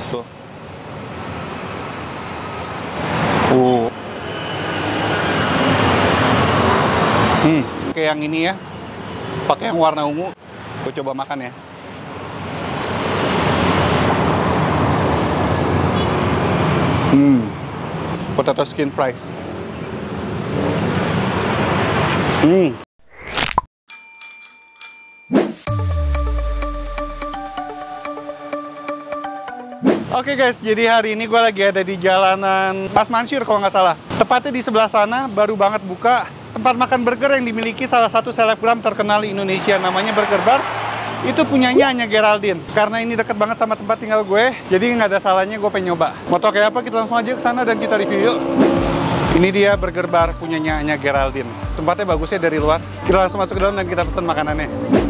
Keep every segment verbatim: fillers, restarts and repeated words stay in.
Tuh. Uh. Hmm, kayak yang ini ya. Pakai yang warna ungu. Gue coba makan ya. Hmm. Potato skin fries. Hmm. Oke guys, jadi hari ini gue lagi ada di jalanan Mas Mansur kalau nggak salah. Tepatnya di sebelah sana, baru banget buka tempat makan burger yang dimiliki salah satu selebgram terkenal di Indonesia, namanya Burger Bar. Itu punyanya hanya Geraldine. Karena ini deket banget sama tempat tinggal gue, jadi nggak ada salahnya gue pengen nyoba. Mau tau kayak apa, kita langsung aja ke sana dan kita review yuk. Ini dia Burger Bar punyanya hanya Geraldine. Tempatnya bagusnya dari luar. Kita langsung masuk ke dalam dan kita pesen makanannya.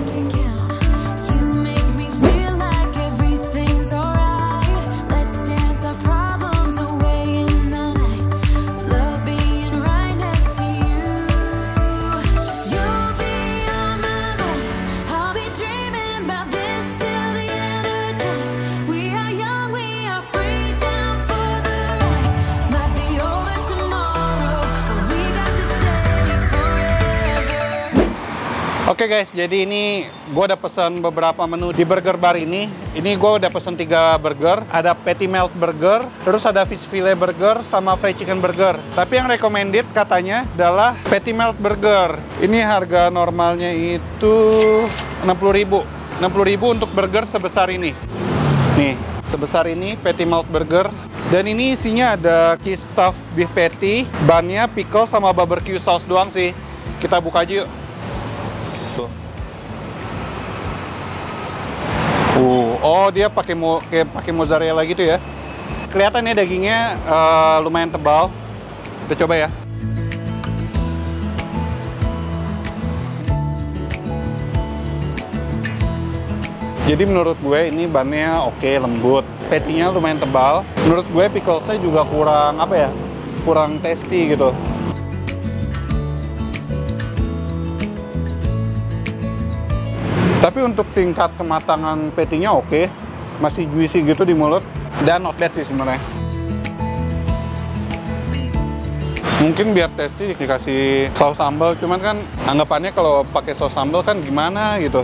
Oke okay guys, jadi ini gue udah pesen beberapa menu di Burger Bar ini. Ini gue udah pesen tiga burger. Ada patty melt burger, terus ada fish fillet burger, sama fried chicken burger. Tapi yang recommended katanya adalah patty melt burger. Ini harga normalnya itu enam puluh ribu. enam puluh ribu untuk burger sebesar ini. Nih, sebesar ini patty melt burger. Dan ini isinya ada cheese stuffed beef patty, bannya, pickle, sama barbecue sauce doang sih. Kita buka aja yuk. Tuh. Uh, oh dia pakai mo kayak pakai mozzarella gitu ya. Kelihatan ya dagingnya uh, lumayan tebal. Kita coba ya. Jadi menurut gue ini bannya oke, lembut. Patty-nya lumayan tebal. Menurut gue picklesnya juga kurang apa ya? Kurang tasty gitu. Tapi untuk tingkat kematangan patty-nya oke, masih juicy gitu di mulut, dan not bad sih sebenarnya. Mungkin biar tasty dikasih saus sambal, cuman kan anggapannya kalau pakai saus sambal kan gimana gitu.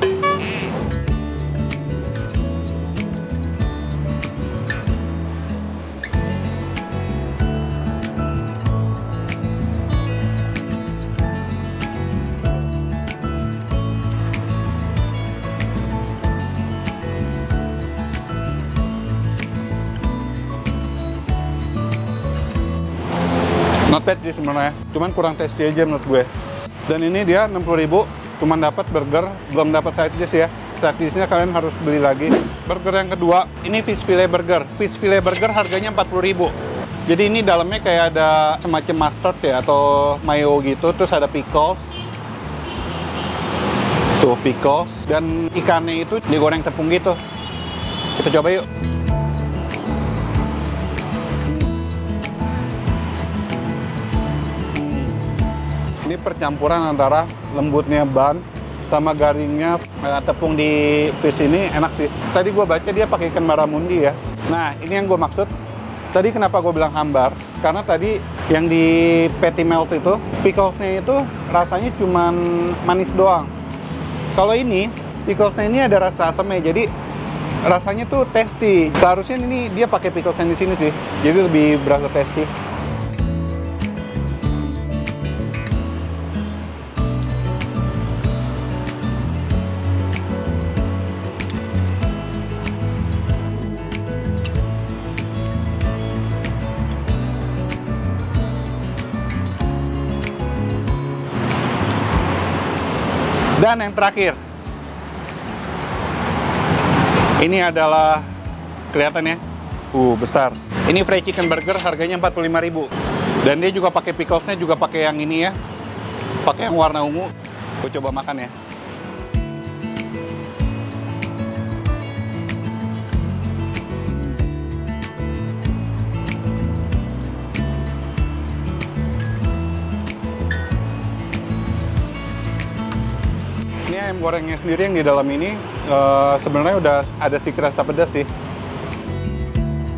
Not bad sih sebenarnya, cuman kurang tasty aja menurut gue. Dan ini dia enam puluh ribu, cuman dapat burger, belum dapat side dish ya. Side dish-nya kalian harus beli lagi. Burger yang kedua, ini fish fillet burger. Fish fillet burger harganya empat puluh ribu. Jadi ini dalamnya kayak ada semacam mustard ya, atau mayo gitu, terus ada pickles. Tuh, pickles. Dan ikannya itu digoreng tepung gitu. Kita coba yuk. Ini percampuran antara lembutnya ban sama garingnya tepung di fish ini enak sih. Tadi gue baca dia pakai ikan barramundi ya. Nah, ini yang gue maksud. Tadi kenapa gue bilang hambar? Karena tadi yang di patty melt itu, picklesnya itu rasanya cuman manis doang. Kalau ini, picklesnya ini ada rasa asamnya, jadi rasanya tuh tasty. Seharusnya ini dia pakai picklesnya di sini sih, jadi lebih berasa tasty. Dan yang terakhir, ini adalah kelihatannya, uh besar. Ini fried chicken burger, harganya empat puluh lima ribu. Dan dia juga pakai picklesnya juga pakai yang ini ya, pakai yang warna ungu. Gue coba makan ya. Ini ayam gorengnya sendiri yang di dalam ini uh, sebenarnya udah ada sedikit rasa pedas sih.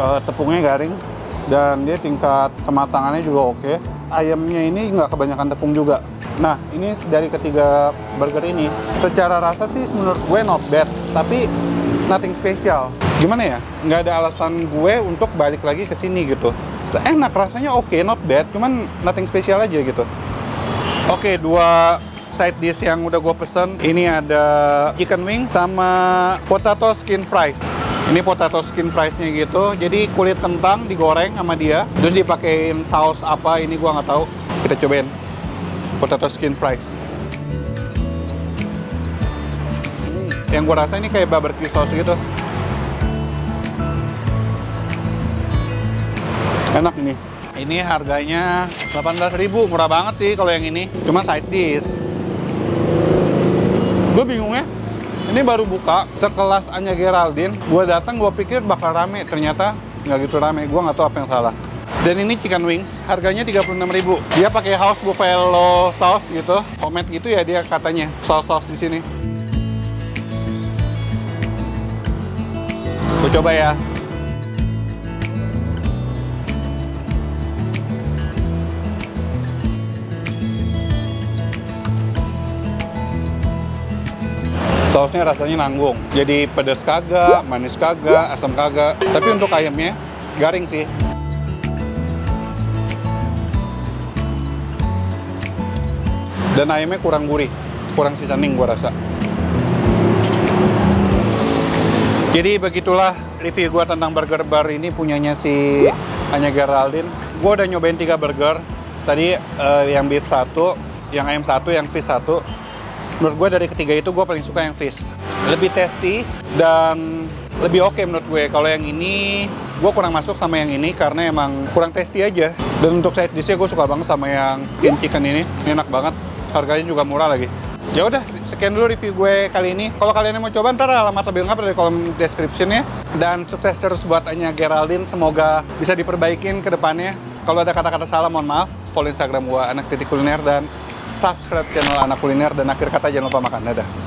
Uh, tepungnya garing dan dia tingkat kematangannya juga oke. Ayamnya ini nggak kebanyakan tepung juga. Nah, ini dari ketiga burger ini, secara rasa sih menurut gue not bad, tapi nothing special. Gimana ya? Nggak ada alasan gue untuk balik lagi ke sini gitu. Enak, rasanya oke, not bad, cuman nothing special aja gitu. Oke, dua side dish yang udah gue pesen, ini ada chicken wing sama potato skin fries. Ini potato skin fries-nya gitu, jadi kulit kentang digoreng sama dia, terus dipakein saus apa, ini gua nggak tahu. Kita cobain potato skin fries. Hmm, yang gua rasa ini kayak barbecue sauce gitu. Enak ini. Ini harganya delapan belas ribu, murah banget sih kalau yang ini. Cuma side dish. Gue bingung ya. Ini baru buka, sekelas Anya Geraldine. Gue datang, gue pikir bakal rame. Ternyata nggak gitu rame. Gue nggak tahu apa yang salah. Dan ini chicken wings, harganya tiga puluh enam ribu. Dia pakai house buffalo sauce gitu, homemade gitu ya dia katanya. Saus-saus di sini. Gue coba ya. Sausnya rasanya nanggung, jadi pedas kagak, manis kagak, asam kagak. Tapi untuk ayamnya garing sih. Dan ayamnya kurang gurih, kurang seasoning gua rasa. Jadi begitulah review gua tentang burger bar ini punyanya si Anya Geraldine. Gua udah nyobain tiga burger. Tadi uh, yang beef satu, yang ayam satu, yang fish satu. Menurut gue dari ketiga itu gue paling suka yang fish. Lebih tasty dan lebih oke okay menurut gue. Kalau yang ini gue kurang masuk sama yang ini karena emang kurang tasty aja. Dan untuk side dish-nya gue suka banget sama yang king chicken ini. Ini enak banget. Harganya juga murah lagi. Ya udah, sekian dulu review gue kali ini. Kalau kalian yang mau coba, ntar alamat lebih lengkap dari kolom description-nya. Dan sukses terus buat Anya Geraldine. Semoga bisa diperbaikin ke depannya. Kalau ada kata-kata salah, mohon maaf. Follow Instagram gue, anak titik kuliner, dan subscribe channel Anak Kuliner, dan akhir kata jangan lupa makan. Dadah.